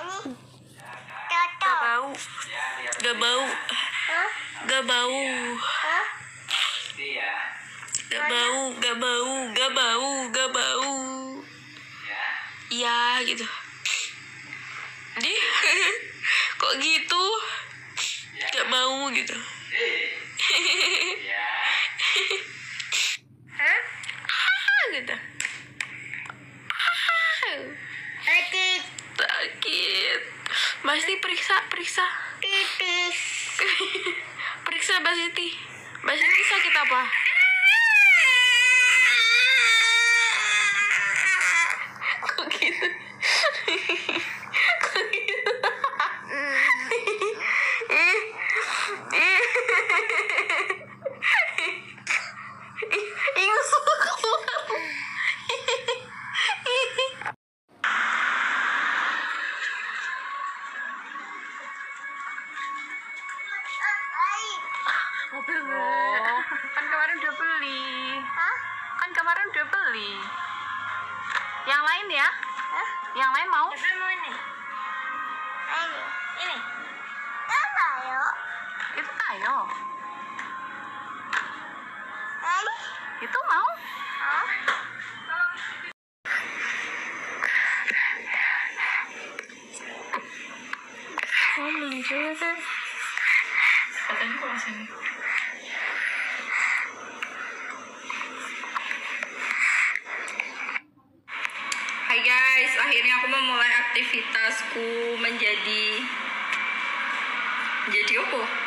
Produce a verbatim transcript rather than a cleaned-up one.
Gak bau. Gak bau. Gak bau. Gak bau, gak bau, gak bau, gak bau. Iya gitu. Di kok gitu? Gak bau gitu. Hah? Gitu. Sakit. Sakit. Mbak Siti periksa, periksa. Pipis. Periksa Mbak Siti. Mbak Siti sakit apa? Kok gitu? Kok gitu? Ingus keluar. Mobil oh. Kan kemarin udah beli. Hah? Kan kemarin udah beli. Yang lain ya? Hah? Yang lain mau? Yang mau ini. Ini. Ini. Itu kayo. Itu kayo. Ini. Itu mau? Hah? Oh, beli juga kan? Katanya kok sini. Hai guys, akhirnya aku memulai aktivitasku menjadi menjadi apa?